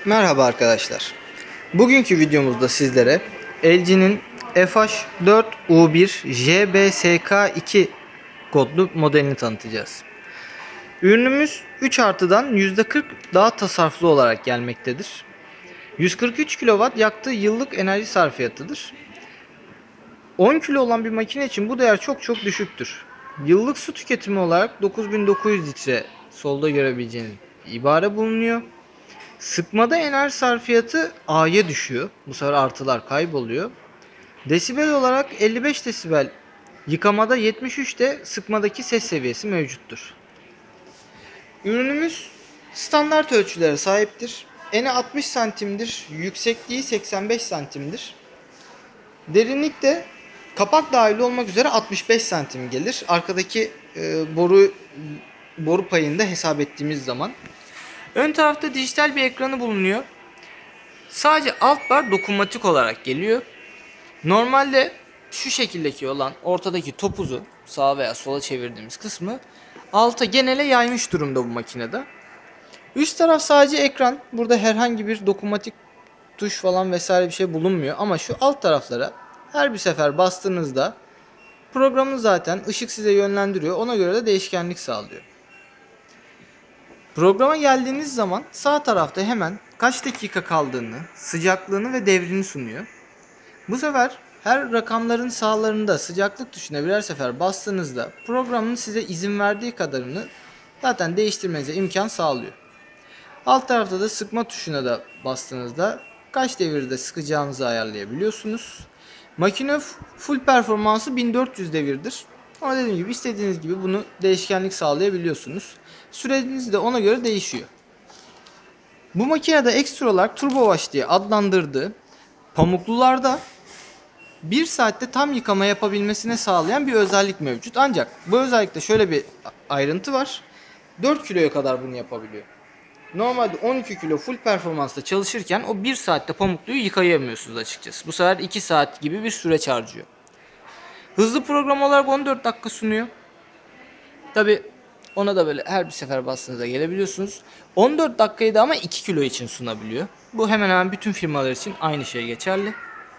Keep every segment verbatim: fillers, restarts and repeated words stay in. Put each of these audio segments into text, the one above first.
Merhaba arkadaşlar. Bugünkü videomuzda sizlere L G'nin F H dört U bir J B S K iki kodlu modelini tanıtacağız. Ürünümüz üç artıdan yüzde kırk daha tasarruflu olarak gelmektedir. yüz kırk üç kilowatt yaktığı yıllık enerji sarfiyatıdır. on kilo olan bir makine için bu değer çok çok düşüktür. Yıllık su tüketimi olarak dokuz bin dokuz yüz litre solda görebileceğiniz ibare bulunuyor. Sıkmada enerji sarfiyatı A'ya düşüyor. Bu sefer artılar kayboluyor. Desibel olarak elli beş desibel, yıkamada yetmiş üç de sıkmadaki ses seviyesi mevcuttur. Ürünümüz standart ölçülere sahiptir. Eni altmış santimdir, yüksekliği seksen beş santimdir. Derinlik de kapak dahil olmak üzere altmış beş santim gelir. Arkadaki e, boru boru payını da hesap ettiğimiz zaman. Ön tarafta dijital bir ekranı bulunuyor. Sadece alt bar dokunmatik olarak geliyor. Normalde şu şekildeki olan ortadaki topuzu sağa veya sola çevirdiğimiz kısmı alta genele yaymış durumda bu makinede. Üst taraf sadece ekran. Burada herhangi bir dokunmatik tuş falan vesaire bir şey bulunmuyor. Ama şu alt taraflara her bir sefer bastığınızda programın zaten ışık size yönlendiriyor. Ona göre de değişkenlik sağlıyor. Programa geldiğiniz zaman sağ tarafta hemen kaç dakika kaldığını, sıcaklığını ve devrini sunuyor. Bu sefer her rakamların sağlarında sıcaklık tuşuna birer sefer bastığınızda programın size izin verdiği kadarını zaten değiştirmenize imkan sağlıyor. Alt tarafta da sıkma tuşuna da bastığınızda kaç devirde sıkacağınızı ayarlayabiliyorsunuz. Makine full performansı bin dört yüz devirdir. Ama dediğim gibi istediğiniz gibi bunu değişkenlik sağlayabiliyorsunuz. Süreciniz de ona göre değişiyor. Bu makinede ekstra olarak turbo wash diye adlandırdığı pamuklularda bir saatte tam yıkama yapabilmesine sağlayan bir özellik mevcut. Ancak bu özellikte şöyle bir ayrıntı var. dört kiloya kadar bunu yapabiliyor. Normalde on iki kilo full performansla çalışırken o bir saatte pamukluyu yıkayamıyorsunuz açıkçası. Bu sefer iki saat gibi bir süreç harcıyor. Hızlı program olarak on dört dakika sunuyor. Tabi ona da böyle her bir sefer bastığınızda gelebiliyorsunuz. on dört dakikayı da ama iki kilo için sunabiliyor. Bu hemen hemen bütün firmalar için aynı şey geçerli.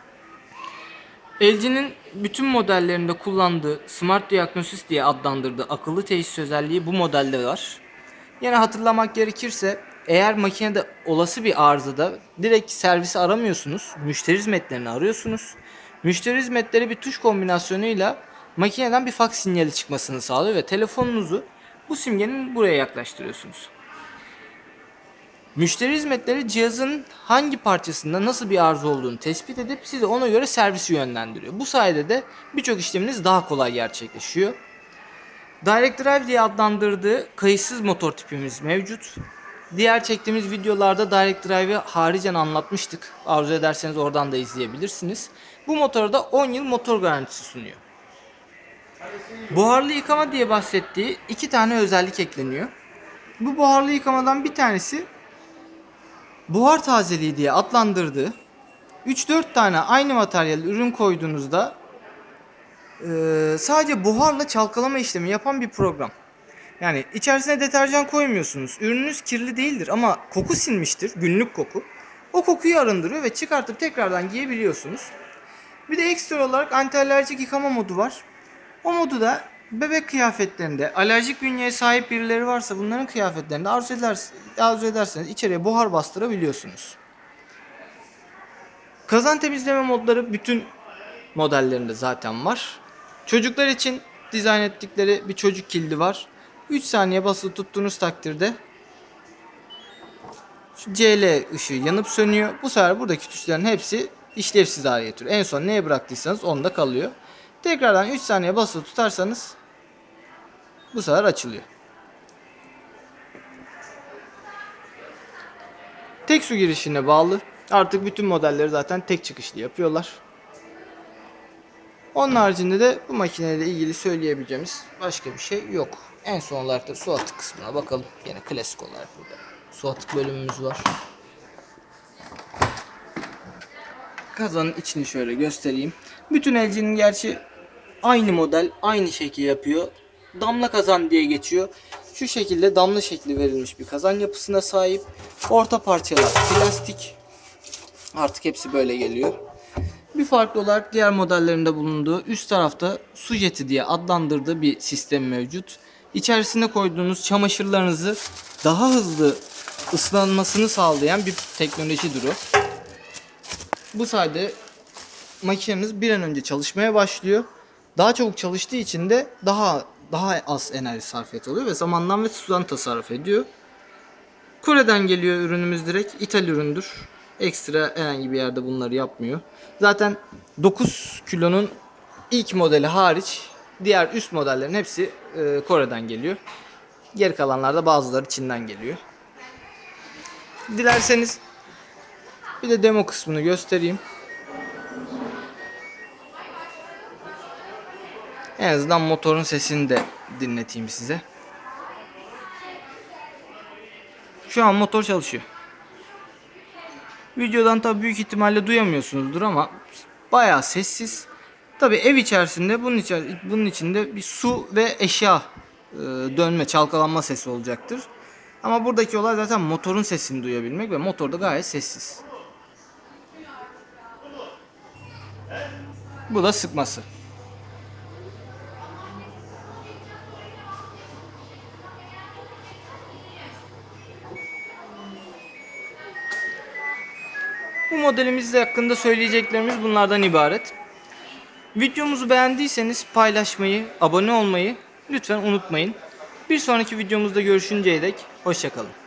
L G'nin bütün modellerinde kullandığı Smart Diagnosis diye adlandırdığı akıllı teşhis özelliği bu modelde var. Yine hatırlamak gerekirse eğer makinede olası bir arızada direkt servisi aramıyorsunuz, müşteri hizmetlerini arıyorsunuz. Müşteri hizmetleri bir tuş kombinasyonuyla makineden bir fax sinyali çıkmasını sağlıyor ve telefonunuzu bu simgenin buraya yaklaştırıyorsunuz. Müşteri hizmetleri cihazın hangi parçasında nasıl bir arıza olduğunu tespit edip size ona göre servisi yönlendiriyor. Bu sayede de birçok işleminiz daha kolay gerçekleşiyor. Direct Drive diye adlandırdığı kayıtsız motor tipimiz mevcut. Diğer çektiğimiz videolarda Direct Drive'i haricen anlatmıştık. Arzu ederseniz oradan da izleyebilirsiniz. Bu motora da on yıl motor garantisi sunuyor. Buharlı yıkama diye bahsettiği iki tane özellik ekleniyor. Bu buharlı yıkamadan bir tanesi buhar tazeliği diye adlandırdığı üç dört tane aynı materyal ürün koyduğunuzda Ee, sadece buharla çalkalama işlemi yapan bir program. Yani içerisine deterjan koymuyorsunuz. Ürününüz kirli değildir ama koku sinmiştir. Günlük koku. O kokuyu arındırıyor ve çıkartıp tekrardan giyebiliyorsunuz. Bir de ekstra olarak anti alerjik yıkama modu var. O modu da bebek kıyafetlerinde alerjik bünyeye sahip birileri varsa bunların kıyafetlerinde arzu, ederseniz, arzu ederseniz içeriye buhar bastırabiliyorsunuz. Kazan temizleme modları bütün modellerinde zaten var. Çocuklar için dizayn ettikleri bir çocuk kilidi var. üç saniye basılı tuttuğunuz takdirde şu C L ışığı yanıp sönüyor. Bu sefer buradaki tuşların hepsi işlevsiz hale getiriyor. En son neye bıraktıysanız onda kalıyor. Tekrardan üç saniye basılı tutarsanız bu sefer açılıyor. Tek su girişine bağlı. Artık bütün modelleri zaten tek çıkışlı yapıyorlar. Onun haricinde de bu makineyle ilgili söyleyebileceğimiz başka bir şey yok. En son olarak da su atık kısmına bakalım. Yine klasik olarak burada su atık bölümümüz var. Kazanın içini şöyle göstereyim. Bütün L G'nin gerçi aynı model, aynı şekil yapıyor. Damla kazan diye geçiyor. Şu şekilde damla şekli verilmiş bir kazan yapısına sahip. Orta parçalar plastik. Artık hepsi böyle geliyor. Bir farklı olarak diğer modellerinde bulunduğu üst tarafta su jeti diye adlandırdığı bir sistem mevcut. İçerisine koyduğunuz çamaşırlarınızı daha hızlı ıslanmasını sağlayan bir teknolojidir o. Bu sayede makineniz bir an önce çalışmaya başlıyor. Daha çabuk çalıştığı için de daha daha az enerji sarf oluyor ve zamandan ve sudan tasarruf ediyor. Kore'den geliyor ürünümüz, direkt İthal üründür. Ekstra herhangi bir yerde bunları yapmıyor. Zaten dokuz kilonun ilk modeli hariç diğer üst modellerin hepsi e, Kore'den geliyor. Geri kalanlar da bazıları Çin'den geliyor. Dilerseniz bir de demo kısmını göstereyim. En azından motorun sesini de dinleteyim size. Şu an motor çalışıyor. Videodan tabii büyük ihtimalle duyamıyorsunuzdur ama bayağı sessiz. Tabii ev içerisinde bunun için bunun içinde bir su ve eşya e, dönme, çalkalanma sesi olacaktır. Ama buradaki olay zaten motorun sesini duyabilmek ve motor da gayet sessiz. Bu da sıkması. Bu modelimizle hakkında söyleyeceklerimiz bunlardan ibaret. Videomuzu beğendiyseniz paylaşmayı, abone olmayı lütfen unutmayın. Bir sonraki videomuzda görüşünceye dek hoşça kalın.